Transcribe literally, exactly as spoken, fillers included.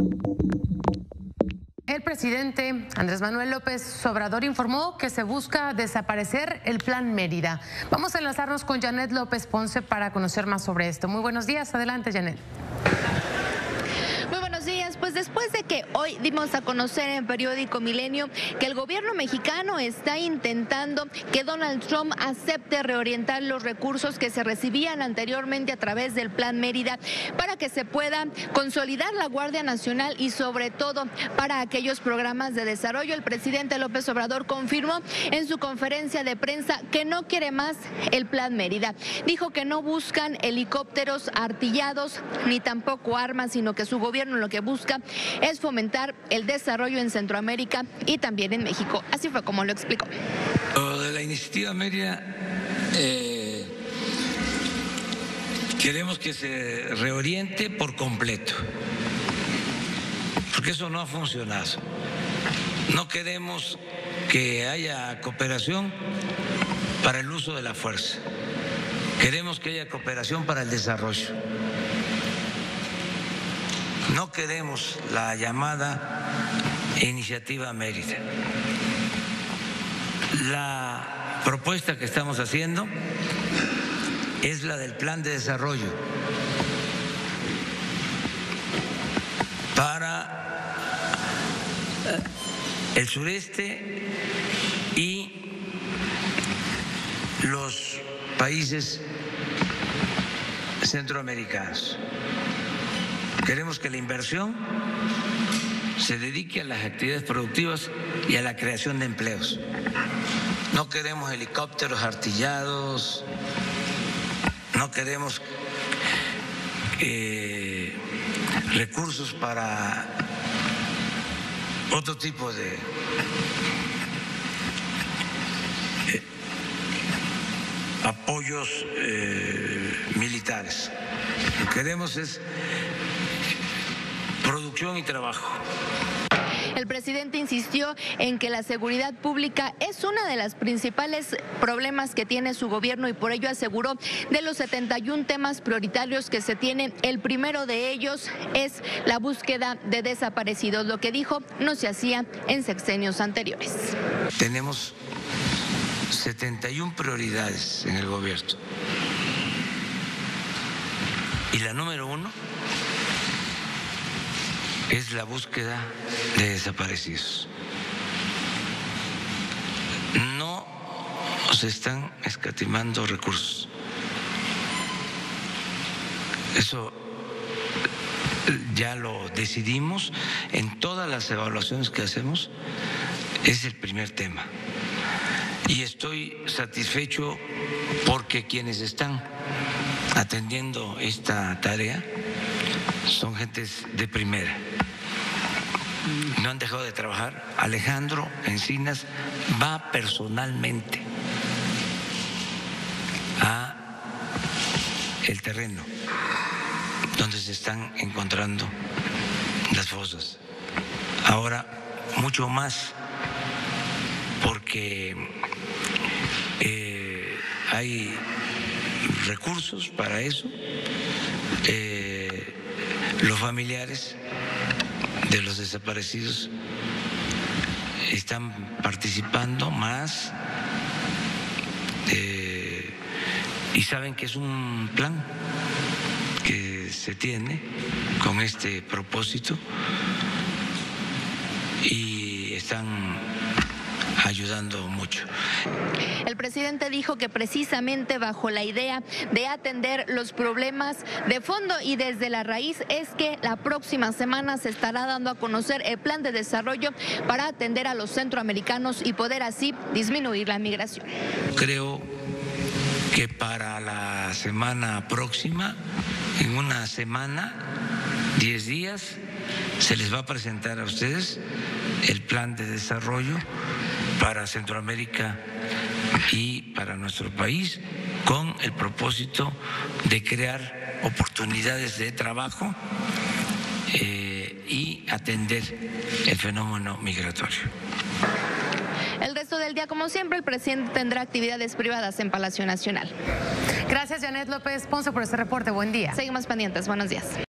El presidente Andrés Manuel López Obrador informó que se busca desaparecer el Plan Mérida. Vamos a enlazarnos con Janet López Ponce para conocer más sobre esto. Muy buenos días, adelante, Janet. Muy buenos días. Pues después de que hoy dimos a conocer en periódico Milenio que el gobierno mexicano está intentando que Donald Trump acepte reorientar los recursos que se recibían anteriormente a través del Plan Mérida para que se pueda consolidar la Guardia Nacional y sobre todo para aquellos programas de desarrollo, el presidente López Obrador confirmó en su conferencia de prensa que no quiere más el Plan Mérida. Dijo que no buscan helicópteros artillados ni tampoco armas, sino que su gobierno lo que busca es fomentar el desarrollo en Centroamérica y también en México. Así fue como lo explicó. Lo de la iniciativa Mérida, eh, queremos que se reoriente por completo, porque eso no ha funcionado. No queremos que haya cooperación para el uso de la fuerza. Queremos que haya cooperación para el desarrollo. No queremos la llamada iniciativa Mérida. La propuesta que estamos haciendo es la del plan de desarrollo para el sureste y los países centroamericanos. Queremos que la inversión se dedique a las actividades productivas y a la creación de empleos. No queremos helicópteros artillados, no queremos eh, recursos para otro tipo de eh, apoyos eh, militares. Lo que queremos es producción y trabajo. El presidente insistió en que la seguridad pública es uno de los principales problemas que tiene su gobierno y por ello aseguró de los setenta y un temas prioritarios que se tienen, el primero de ellos es la búsqueda de desaparecidos, lo que dijo no se hacía en sexenios anteriores. Tenemos setenta y un prioridades en el gobierno y la número uno es la búsqueda de desaparecidos. No se están escatimando recursos. Eso ya lo decidimos en todas las evaluaciones que hacemos. Es el primer tema. Y estoy satisfecho porque quienes están atendiendo esta tarea son gentes de primera. No han dejado de trabajar. Alejandro Encinas va personalmente a el terreno donde se están encontrando las fosas. Ahora mucho más porque eh, hay recursos para eso. Eh, los familiares de los desaparecidos están participando más eh, y saben que es un plan que se tiene con este propósito y están ayudando mucho. El presidente dijo que precisamente bajo la idea de atender los problemas de fondo y desde la raíz es que la próxima semana se estará dando a conocer el plan de desarrollo para atender a los centroamericanos y poder así disminuir la migración. Creo que para la semana próxima, en una semana, diez días, se les va a presentar a ustedes el plan de desarrollo para Centroamérica y para nuestro país, con el propósito de crear oportunidades de trabajo eh, y atender el fenómeno migratorio. El resto del día, como siempre, el presidente tendrá actividades privadas en Palacio Nacional. Gracias, Janet López Ponce, por este reporte. Buen día. Seguimos pendientes. Buenos días.